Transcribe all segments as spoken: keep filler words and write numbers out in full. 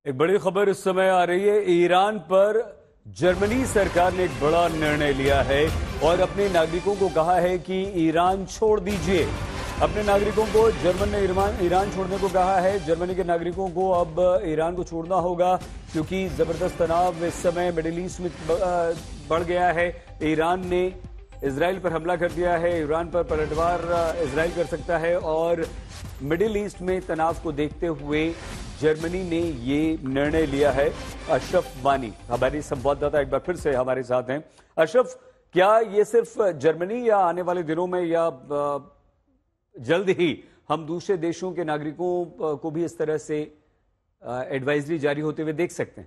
एक बड़ी खबर इस समय आ रही है। ईरान पर जर्मनी सरकार ने एक बड़ा निर्णय लिया है और अपने नागरिकों को कहा है कि ईरान छोड़ दीजिए। अपने नागरिकों को जर्मन ने ईरान ईरान छोड़ने को कहा है। जर्मनी के नागरिकों को अब ईरान को छोड़ना होगा क्योंकि जबरदस्त तनाव इस समय मिडिल ईस्ट में बढ़ गया है। ईरान ने इजराइल पर हमला कर दिया है। ईरान पर पलटवार इजराइल कर सकता है और मिडिल ईस्ट में तनाव को देखते हुए जर्मनी ने ये निर्णय लिया है। अशरफ वानी हमारे संवाददाता एक बार फिर से हमारे साथ हैं। अशरफ, क्या ये सिर्फ जर्मनी या आने वाले दिनों में या जल्द ही हम दूसरे देशों के नागरिकों को भी इस तरह से एडवाइजरी जारी होते हुए देख सकते हैं?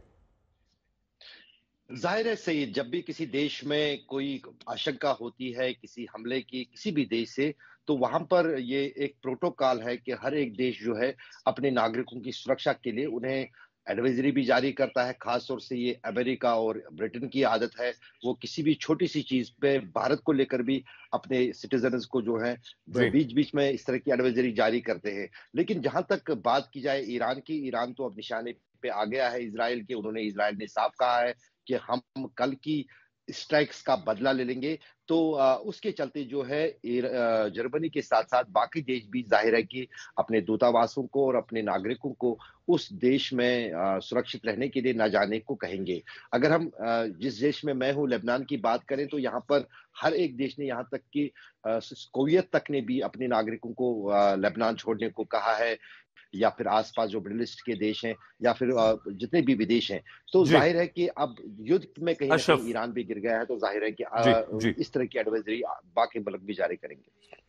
जाहिर है सही, जब भी किसी देश में कोई आशंका होती है किसी हमले की किसी भी देश से, तो वहां पर ये एक प्रोटोकॉल है कि हर एक देश जो है अपने नागरिकों की सुरक्षा के लिए उन्हें एडवाइजरी भी जारी करता है। खास तौर से ये अमेरिका और ब्रिटेन की आदत है, वो किसी भी छोटी सी चीज पे भारत को लेकर भी अपने सिटीजन्स को जो है बीच बीच में इस तरह की एडवाइजरी जारी करते हैं। लेकिन जहां तक बात की जाए ईरान की, ईरान तो अब निशाने पे आ गया है इजराइल के। उन्होंने इजराइल ने साफ कहा है कि हम कल की स्ट्राइक्स का बदला ले लेंगे। तो आ, उसके चलते जो है जर्मनी के साथ साथ बाकी देश भी जाहिर है कि अपने दूतावासों को और अपने नागरिकों को उस देश में आ, सुरक्षित रहने के लिए न जाने को कहेंगे। अगर हम आ, जिस देश में मैं हूं लेबनान की बात करें, तो यहाँ पर हर एक देश ने, यहाँ तक कि कोवियत तक ने भी अपने नागरिकों को लेबनान छोड़ने को कहा है, या फिर आसपास जो मिडिल ईस्ट के देश हैं, या फिर जितने भी विदेश हैं। तो जाहिर है कि अब युद्ध में कहीं ना कहीं अशरफ ईरान भी गिर गया है, तो जाहिर है जी कि जी इस तरह की एडवाइजरी बाकी मुल्क भी जारी करेंगे।